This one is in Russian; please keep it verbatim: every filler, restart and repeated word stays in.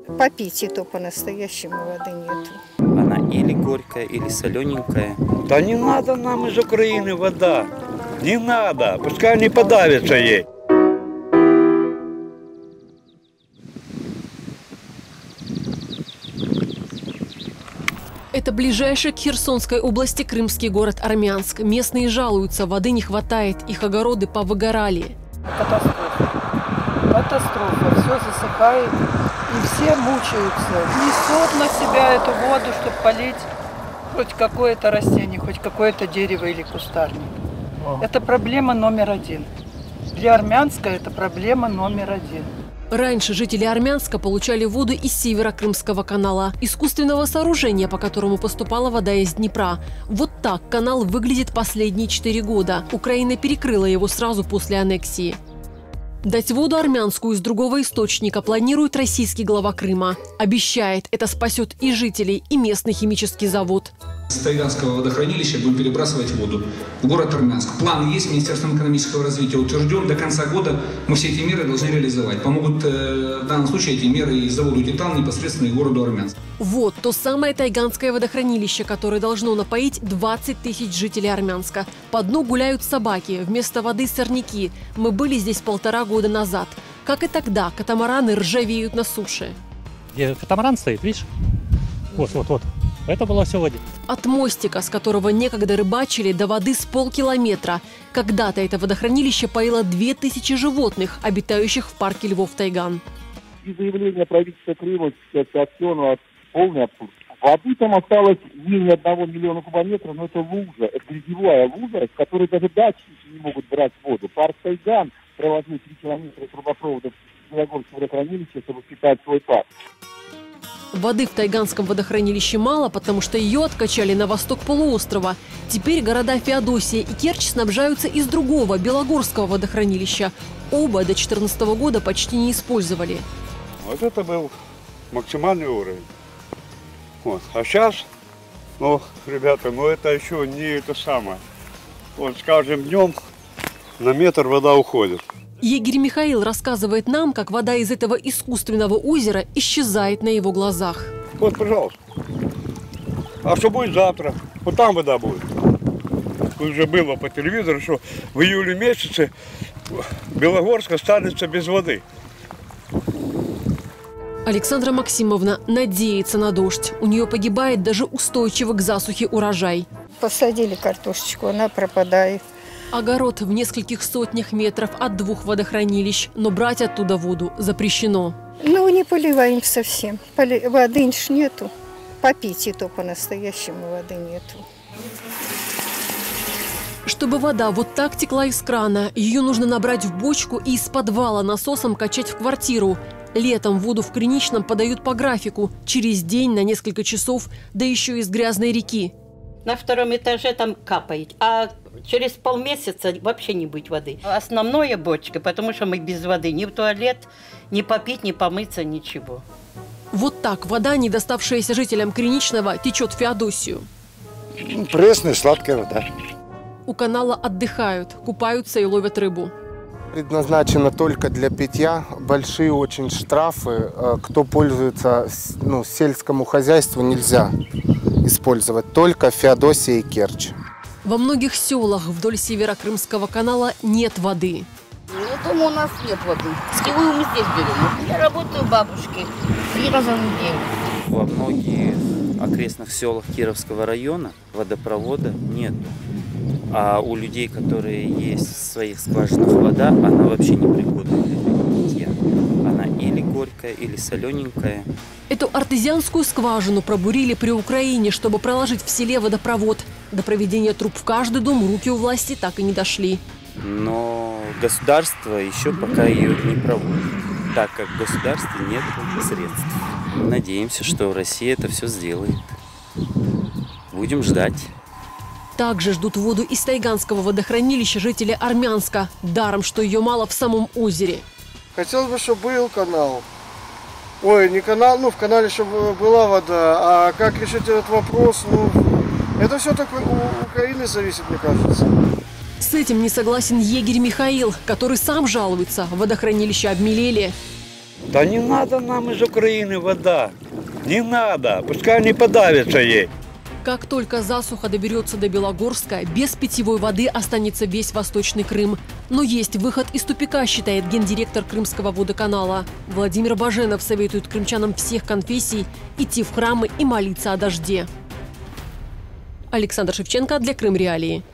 Попить и то по-настоящему воды нету. Она или горькая, или солененькая. Да не надо нам из Украины вода. Не надо. Пускай не подавится ей. Это ближайший к Херсонской области крымский город Армянск. Местные жалуются, воды не хватает, их огороды повыгорали. Катастрофа. Катастрофа. Все засыхает, и все мучаются. Несут на себя эту воду, чтобы полить хоть какое-то растение, хоть какое-то дерево или кустарник. Это проблема номер один. Для Армянска это проблема номер один. Раньше жители Армянска получали воду из Северо-Крымского канала, искусственного сооружения, по которому поступала вода из Днепра. Вот так канал выглядит последние четыре года. Украина перекрыла его сразу после аннексии. Дать воду армянскую из другого источника планирует российский глава Крыма. Обещает, это спасет и жителей, и местный химический завод. С Тайганского водохранилища будем перебрасывать воду в город Армянск. План есть, Министерством экономического развития утвержден. До конца года мы все эти меры должны реализовать. Помогут э, в данном случае эти меры и заводу «Титан» непосредственно и городу Армянск. Вот то самое Тайганское водохранилище, которое должно напоить двадцать тысяч жителей Армянска. По дну гуляют собаки, вместо воды сорняки. Мы были здесь полтора года назад. Как и тогда, катамараны ржавеют на суше. Где катамаран стоит, видишь? Вот, вот, вот. Это было все в воде. От мостика, с которого некогда рыбачили, до воды с полкилометра. Когда-то это водохранилище поило две тысячи животных, обитающих в парке Львов-Тайган. И заявление правительства Крыма к Аксиону полный абсурд. Воды там осталось менее одного миллиона кубометров, но это лужа, это грязевая лужа, с которой даже дачники не могут брать воду. Парк Тайган проложил три километра трубопроводов в Белогорском водохранилище, чтобы питать свой парк. Воды в Тайганском водохранилище мало, потому что ее откачали на восток полуострова. Теперь города Феодосия и Керчь снабжаются из другого, Белогорского водохранилища. Оба до две тысячи четырнадцатого года почти не использовали. Вот это был максимальный уровень. Вот. А сейчас, ну, ребята, ну это еще не это самое. Вот с каждым днем на метр вода уходит. Егерь Михаил рассказывает нам, как вода из этого искусственного озера исчезает на его глазах. Вот, пожалуйста. А что будет завтра? Вот там вода будет. Уже было по телевизору, что в июле месяце Белогорск останется без воды. Александра Максимовна надеется на дождь. У нее погибает даже устойчивый к засухе урожай. Посадили картошечку, она пропадает. Огород в нескольких сотнях метров от двух водохранилищ, но брать оттуда воду запрещено. Ну, не поливаем совсем. Поли... Воды ж нету. Попить и то по-настоящему воды нету. Чтобы вода вот так текла из крана, ее нужно набрать в бочку и из подвала насосом качать в квартиру. Летом воду в Криничном подают по графику, через день на несколько часов, да еще из грязной реки. На втором этаже там капает, а через полмесяца вообще не быть воды. Основная бочка, потому что мы без воды ни в туалет, ни попить, ни помыться, ничего. Вот так вода, не доставшаяся жителям Криничного, течет в Феодосию. Пресная, сладкая вода. У канала отдыхают, купаются и ловят рыбу. Предназначена только для питья. Большие очень штрафы. Кто пользуется, ну, сельскому хозяйству, нельзя использовать. Только Феодосия и Керчь. Во многих селах вдоль Северо-Крымского канала нет воды. Я думаю, у нас нет воды. Питьевую мы здесь берем. Я работаю у бабушки три раза в неделю. Во многих окрестных селах Кировского района водопровода нет. А у людей, которые есть в своих скважинах вода, она вообще не пригодна для питья. Она или горькая, или солененькая. Эту артезианскую скважину пробурили при Украине, чтобы проложить в селе водопровод. До проведения труб в каждый дом руки у власти так и не дошли. Но государство еще пока ее не проводит, так как в государстве нет средств. Надеемся, что Россия это все сделает. Будем ждать. Также ждут воду из Тайганского водохранилища жители Армянска. Даром, что ее мало в самом озере. Хотелось бы, чтобы был канал. Ой, не канал, ну в канале, чтобы была вода. А как решить этот вопрос, ну, это все так у Украины зависит, мне кажется. С этим не согласен егерь Михаил, который сам жалуется. Водохранилища обмелели. Да не надо нам из Украины вода. Не надо. Пускай они подавятся ей. Как только засуха доберется до Белогорска, без питьевой воды останется весь Восточный Крым. Но есть выход из тупика, считает гендиректор Крымского водоканала. Владимир Баженов советует крымчанам всех конфессий идти в храмы и молиться о дожде. Александр Шевченко для Крым Реалии.